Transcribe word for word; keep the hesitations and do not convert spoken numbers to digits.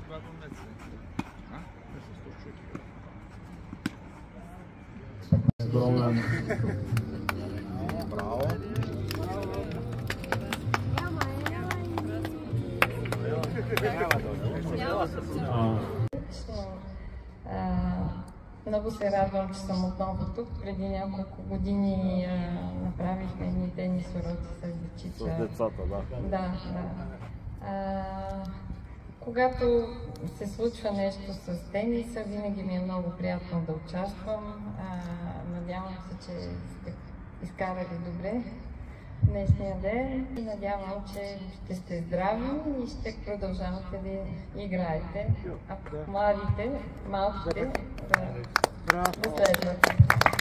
Браво! Много се радвам, че съм отново тук. Преди няколко години а, направихме едни тенис уроци с дечица. С децата, да. Да, да. А, когато се случва нещо с тениса, винаги ми е много приятно да участвам. А, надявам се, че сте изкарали добре днешния ден и надявам, че ще сте здрави и ще продължавате да играете. А младите, малките, да, да следват.